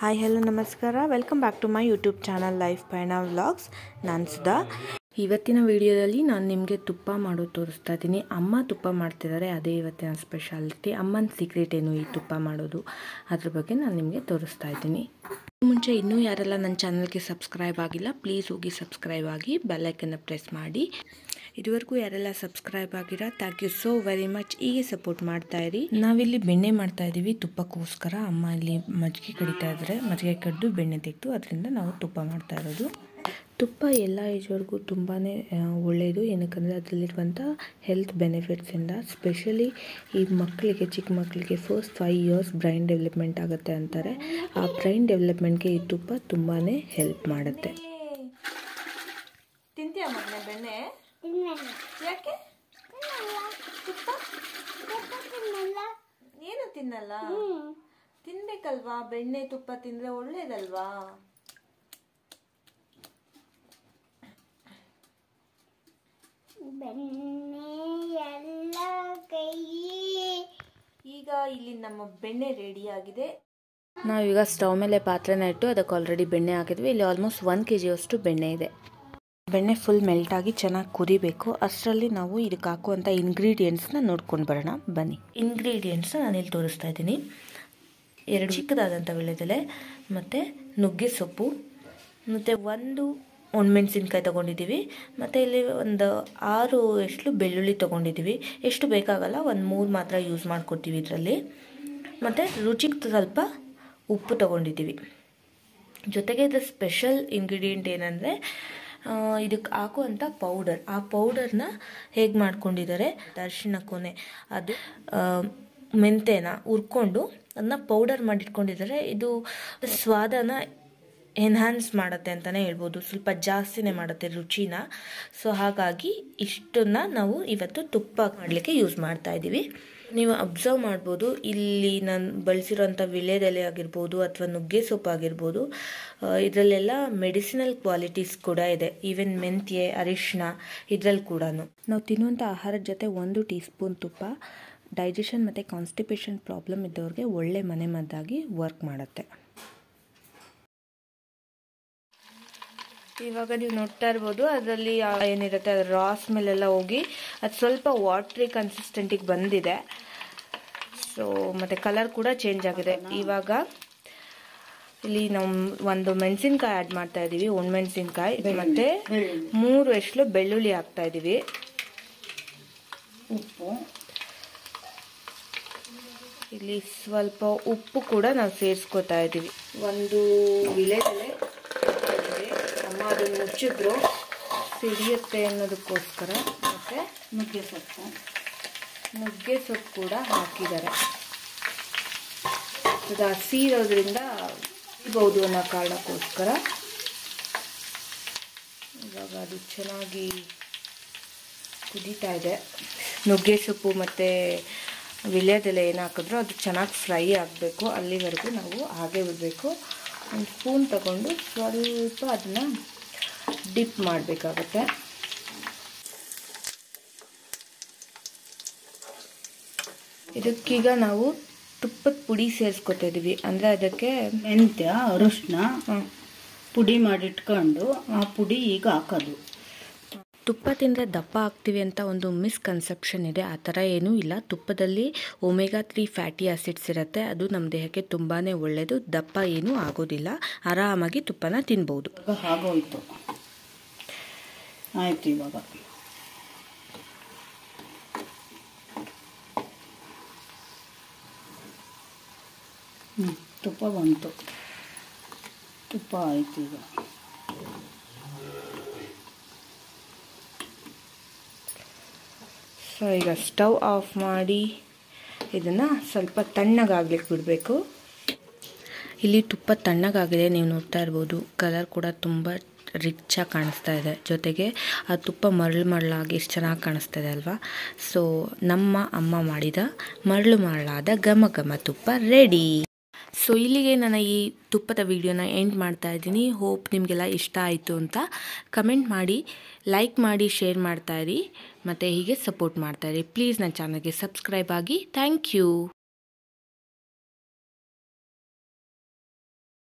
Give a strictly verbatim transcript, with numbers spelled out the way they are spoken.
Hi hello ನಮಸ್ಕಾರ, welcome back to my YouTube channel life ಪಯಣ vlogs. ನಾನು ಸುಧಾ. ಇವತ್ತಿನ ವಿಡಿಯೋದಲ್ಲಿ ನಾನು ನಿಮಗೆ ತುಪ್ಪ ಮಾಡೋದು ತೋರಿಸ್ತಾ ಇದ್ದೀನಿ. ಅಮ್ಮ ತುಪ್ಪ ಮಾಡ್ತಿದ್ದಾರೆ, ಅದೇ ಇವತ್ತಿನ ಸ್ಪೆಷಾಲಿಟಿ. ಅಮ್ಮನ ಸೀಕ್ರೆಟ್ ಏನು ಈ ತುಪ್ಪ ಮಾಡೋದು, ಅದ್ರ ಬಗ್ಗೆ ನಾನು ನಿಮಗೆ ತೋರಿಸ್ತಾ ಇದ್ದೀನಿ. ಮುಂಚೆ ಇನ್ನೂ ಯಾರೆಲ್ಲ ನನ್ನ ಚಾನಲ್ಗೆ ಸಬ್ಸ್ಕ್ರೈಬ್ ಆಗಿಲ್ಲ, ಪ್ಲೀಸ್ ಹೋಗಿ ಸಬ್ಸ್ಕ್ರೈಬ್ ಆಗಿ ಬೆಲ್ಲೈಕನ್ನ ಪ್ರೆಸ್ ಮಾಡಿ. ಇದುವರೆಗೂ ಯಾರೆಲ್ಲ ಸಬ್ಸ್ಕ್ರೈಬ್ ಆಗಿರೋ thank you so very much. ಹೀಗೆ ಸಪೋರ್ಟ್ ಮಾಡ್ತಾ ಇರಿ. ನಾವಿಲ್ಲಿ ಬೆಣ್ಣೆ ಮಾಡ್ತಾ ಇದ್ದೀವಿ ತುಪ್ಪಕ್ಕೋಸ್ಕರ. ಅಮ್ಮ ಇಲ್ಲಿ ಮಜ್ಜಿಗೆ ಕಡಿತಾ ಇದ್ದಾರೆ, ಮಜ್ಜಿಗೆ ಕಡಿದು ಬೆಣ್ಣೆ ತೆಗೆದು ಅದರಿಂದ ನಾವು ತುಪ್ಪ ಮಾಡ್ತಾ ಇರೋದು. ತುಪ್ಪ ಎಲ್ಲ ಏಜ್ವರೆಗೂ ತುಂಬಾ ಒಳ್ಳೆಯದು, ಏನಕ್ಕಂದರೆ ಅದರಲ್ಲಿರುವಂಥ ಹೆಲ್ತ್ ಬೆನಿಫಿಟ್ಸಿಂದ. ಸ್ಪೆಷಲಿ ಈ ಮಕ್ಕಳಿಗೆ, ಚಿಕ್ಕ ಮಕ್ಕಳಿಗೆ first five years brain development ಆಗುತ್ತೆ ಅಂತಾರೆ. ಆ ಬ್ರೈನ್ ಡೆವಲಪ್ಮೆಂಟ್ಗೆ ಈ ತುಪ್ಪ ತುಂಬಾ ಹೆಲ್ಪ್ ಮಾಡುತ್ತೆ. ತಿಂತೀಯ ಮಗನೇ ಬೆಣ್ಣೆ? ಯಾಕೆ ತುಪ್ಪ ಏನು ತಿನ್ನಲ್ಲ? ತಿನ್ಬೇಕಲ್ವಾ, ಬೆಣ್ಣೆ ತುಪ್ಪ ತಿಂದ್ರೆ ಒಳ್ಳೇದಲ್ವಾ? ಈಗ ಇಲ್ಲಿ ನಮ್ಮ ಬೆಣ್ಣೆ ರೆಡಿ ಆಗಿದೆ. ನಾವೀಗ ಸ್ಟವ್ ಮೇಲೆ ಪಾತ್ರೆನ ಇಟ್ಟು ಅದಕ್ಕೆ ಆಲ್ರೆಡಿ ಬೆಣ್ಣೆ ಹಾಕಿದ್ವಿ. ಇಲ್ಲಿ ಆಲ್ಮೋಸ್ಟ್ ಒನ್ ಕೆ ಜಿಯಷ್ಟು ಬೆಣ್ಣೆ ಇದೆ. ಬೆಣ್ಣೆ ಫುಲ್ ಮೆಲ್ಟಾಗಿ ಚೆನ್ನಾಗಿ ಕುದಿಬೇಕು. ಅಷ್ಟರಲ್ಲಿ ನಾವು ಇದಕ್ಕೆ ಹಾಕುವಂಥ ಇಂಗ್ರೀಡಿಯೆಂಟ್ಸ್ನ ನೋಡ್ಕೊಂಡು ಬರೋಣ ಬನ್ನಿ. ಇಂಗ್ರೀಡಿಯೆಂಟ್ಸ್ನ ನಾನಿಲ್ಲಿ ತೋರಿಸ್ತಾ ಇದ್ದೀನಿ. ಎರಡು ಚಿಕ್ಕದಾದಂಥ ವೀಳ್ಯದೆಲೆ, ಮತ್ತು ನುಗ್ಗೆ ಸೊಪ್ಪು, ಮತ್ತು ಒಂದು ಒಣಮೆಣಸಿನ್ಕಾಯಿ ತೊಗೊಂಡಿದ್ದೀವಿ, ಮತ್ತು ಇಲ್ಲಿ ಒಂದು ಆರು ಎಷ್ಟು ಬೆಳ್ಳುಳ್ಳಿ ತೊಗೊಂಡಿದ್ದೀವಿ. ಎಷ್ಟು ಬೇಕಾಗಲ್ಲ, ಒಂದು ಮೂರು ಮಾತ್ರ ಯೂಸ್ ಮಾಡ್ಕೊತೀವಿ ಇದರಲ್ಲಿ. ಮತ್ತು ರುಚಿಗೆ ಸ್ವಲ್ಪ ಉಪ್ಪು ತೊಗೊಂಡಿದ್ದೀವಿ. ಜೊತೆಗೆ ಇದು ಸ್ಪೆಷಲ್ ಇಂಗ್ರೀಡಿಯೆಂಟ್ ಏನಂದರೆ ಇದಕ್ಕೆ ಹಾಕುವಂಥ ಪೌಡರ್. ಆ ಪೌಡರ್ನ ಹೇಗೆ ಮಾಡ್ಕೊಂಡಿದ್ದಾರೆ, ಅರಿಶಿಣ ಕೊನೆ ಅದು ಮೆಂತೆನ ಹುರ್ಕೊಂಡು ಅದನ್ನ ಪೌಡರ್ ಮಾಡಿಟ್ಕೊಂಡಿದ್ದಾರೆ. ಇದು ಸ್ವಾದನ ಎನ್ಹಾನ್ಸ್ ಮಾಡುತ್ತೆ ಅಂತಲೇ ಹೇಳ್ಬೋದು, ಸ್ವಲ್ಪ ಜಾಸ್ತಿನೇ ಮಾಡುತ್ತೆ ರುಚಿನ. ಸೊ ಹಾಗಾಗಿ ಇಷ್ಟನ್ನು ನಾವು ಇವತ್ತು ತುಪ್ಪ ಮಾಡಲಿಕ್ಕೆ ಯೂಸ್ ಮಾಡ್ತಾ ಇದ್ದೀವಿ. ನೀವು ಅಬ್ಸರ್ವ್ ಮಾಡ್ಬೋದು, ಇಲ್ಲಿ ನಾನು ಬಳಸಿರೋಂಥ ವೀಳ್ಯದೆಲೆ ಆಗಿರ್ಬೋದು ಅಥವಾ ನುಗ್ಗೆ ಸೊಪ್ಪು ಆಗಿರ್ಬೋದು, ಇದರಲ್ಲೆಲ್ಲ ಮೆಡಿಸಿನಲ್ ಕ್ವಾಲಿಟೀಸ್ ಕೂಡ ಇದೆ. ಈವನ್ ಮೆಂತ್ಯೆ, ಅರಿಶಿಣ ಇದರಲ್ಲಿ ಕೂಡ. ನಾವು ತಿನ್ನುವಂಥ ಆಹಾರದ ಜೊತೆ ಒಂದು ಟೀ ಸ್ಪೂನ್ ತುಪ್ಪ ಡೈಜೆಷನ್ ಮತ್ತು ಕಾನ್ಸ್ಟಿಪೇಷನ್ ಪ್ರಾಬ್ಲಮ್ ಇದ್ದವ್ರಿಗೆ ಒಳ್ಳೆ ಮನೆಮದ್ದಾಗಿ ವರ್ಕ್ ಮಾಡುತ್ತೆ. ಇವಾಗ ನೀವು ನೋಡ್ತಾ ಇರ್ಬೋದು, ಅದರಲ್ಲಿ ಏನಿರುತ್ತೆ ಅದರ ರಾ ಸ್ಮೆಲ್ ಎಲ್ಲ ಹೋಗಿ ಅದು ಸ್ವಲ್ಪ ವಾಟ್ರಿ ಕನ್ಸಿಸ್ಟೆಂಟಿಗೆ ಬಂದಿದೆ. ಸೊ ಮತ್ತು ಕಲರ್ ಕೂಡ ಚೇಂಜ್ ಆಗಿದೆ. ಇವಾಗ ಇಲ್ಲಿ ನಾವು ಒಂದು ಮೆಣಸಿನ್ಕಾಯಿ ಆ್ಯಡ್ ಮಾಡ್ತಾ ಇದ್ದೀವಿ, ಒಣಮೆಣಸಿನ್ಕಾಯಿ, ಮತ್ತು ಮೂರು ಎಷ್ಟಲು ಬೆಳ್ಳುಳ್ಳಿ ಹಾಕ್ತಾ ಇದ್ದೀವಿ. ಉಪ್ಪು, ಇಲ್ಲಿ ಸ್ವಲ್ಪ ಉಪ್ಪು ಕೂಡ ನಾವು ಸೇರಿಸ್ಕೊತಾ ಇದ್ದೀವಿ. ಒಂದು ವೀಳ್ಯದೆಲೆ ಅದನ್ನು ಮುಚ್ಚಿದ್ರು ಸಿಡಿಯುತ್ತೆ ಅನ್ನೋದಕ್ಕೋಸ್ಕರ. ಮತ್ತು ನುಗ್ಗೆ ಸೊಪ್ಪು ನುಗ್ಗೆ ಸೊಪ್ಪು ಕೂಡ ಹಾಕಿದ್ದಾರೆ. ಅದು ಹಸಿ ಇರೋದ್ರಿಂದ ಸಿಗಬಹುದು ಅನ್ನೋ ಕಾರಣಕ್ಕೋಸ್ಕರ. ಇವಾಗ ಅದು ಚೆನ್ನಾಗಿ ಕುದೀತಾ ಇದೆ. ನುಗ್ಗೆ ಸೊಪ್ಪು ಮತ್ತು ವೀಳ್ಯದೆಲೆ ಏನು ಹಾಕಿದ್ರು ಅದು ಚೆನ್ನಾಗಿ ಫ್ರೈ ಆಗಬೇಕು. ಅಲ್ಲಿವರೆಗೂ ನಾವು ಹಾಗೆ ಬಿಡಬೇಕು. ಒಂದು ಸ್ಪೂನ್ ತಗೊಂಡು ಸ್ವಲ್ಪ ಅದನ್ನು ಡಿಪ್ ಮಾಡಬೇಕಾಗತ್ತೆ. ಇದಕ್ಕೀಗ ನಾವು ತುಪ್ಪದ ಪುಡಿ ಸೇರಿಸ್ಕೊತಾ ಇದ್ದೀವಿ. ಅಂದರೆ ಅದಕ್ಕೆ ಮೆಂತ್ಯ, ಅರಿಶಿನ ಪುಡಿ ಮಾಡಿಟ್ಕೊಂಡು ಆ ಪುಡಿ ಈಗ ಹಾಕೋದು. ತುಪ್ಪ ತಿಂದರೆ ದಪ್ಪ ಆಗ್ತೀವಿ ಅಂತ ಒಂದು ಮಿಸ್ಕನ್ಸೆಪ್ಷನ್ ಇದೆ. ಆ ಥರ ಏನೂ ಇಲ್ಲ. ತುಪ್ಪದಲ್ಲಿ ಒಮೆಗಾ ತ್ರೀ ಫ್ಯಾಟಿ ಆಸಿಡ್ಸ್ ಇರುತ್ತೆ, ಅದು ನಮ್ಮ ದೇಹಕ್ಕೆ ತುಂಬಾ ಒಳ್ಳೆಯದು. ದಪ್ಪ ಏನೂ ಆಗೋದಿಲ್ಲ, ಆರಾಮಾಗಿ ತುಪ್ಪನ ತಿನ್ಬೋದು. ಆಗೋಯ್ತು, ಆಯಿತು. ಇವಾಗ ಹ್ಞೂ ತುಪ್ಪ ಬಂತು, ತುಪ್ಪ ಆಯಿತು. ಈಗ ಸೊ ಈಗ ಸ್ಟವ್ ಆಫ್ ಮಾಡಿ ಇದನ್ನು ಸ್ವಲ್ಪ ತಣ್ಣಗಾಗ್ಲಿಕ್ಕೆ ಬಿಡಬೇಕು. ಇಲ್ಲಿ ತುಪ್ಪ ತಣ್ಣಗಾಗಿದೆ, ನೀವು ನೋಡ್ತಾ ಇರ್ಬೋದು. ಕಲರ್ ಕೂಡ ತುಂಬ ರಿಚಾಗಿ ಕಾಣಿಸ್ತಾ ಇದೆ. ಜೊತೆಗೆ ಆ ತುಪ್ಪ ಮರಳು ಮರಳಾಗಿ ಎಷ್ಟು ಚೆನ್ನಾಗಿ ಕಾಣಿಸ್ತಾ ಇದೆ ಅಲ್ವಾ? ಸೊ ನಮ್ಮ ಅಮ್ಮ ಮಾಡಿದ ಮರಳು ಮರಳಾದ ಘಮ ಘಮ ತುಪ್ಪ ರೆಡಿ. ಸೊ ಇಲ್ಲಿಗೆ ನಾನು ಈ ತುಪ್ಪದ ವಿಡಿಯೋನ ಎಂಡ್ ಮಾಡ್ತಾ ಇದ್ದೀನಿ. ಹೋಪ್ ನಿಮಗೆಲ್ಲ ಇಷ್ಟ ಆಯಿತು ಅಂತ. ಕಮೆಂಟ್ ಮಾಡಿ, ಲೈಕ್ ಮಾಡಿ, ಶೇರ್ ಮಾಡ್ತಾಯಿರಿ, ಮತ್ತು ಹೀಗೆ ಸಪೋರ್ಟ್ ಮಾಡ್ತಾಯಿರಿ. ಪ್ಲೀಸ್ ನನ್ನ ಚಾನಲ್ಗೆ ಸಬ್ಸ್ಕ್ರೈಬ್ ಆಗಿ. Thank you.